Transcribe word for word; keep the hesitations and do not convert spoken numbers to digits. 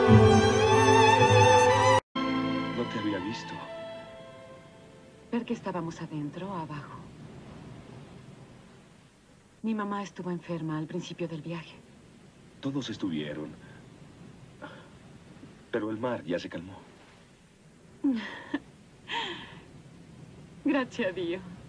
No te había visto. ¿Ver que estábamos adentro o abajo? Mi mamá estuvo enferma al principio del viaje. Todos estuvieron. Pero el mar ya se calmó. Gracias a Dios.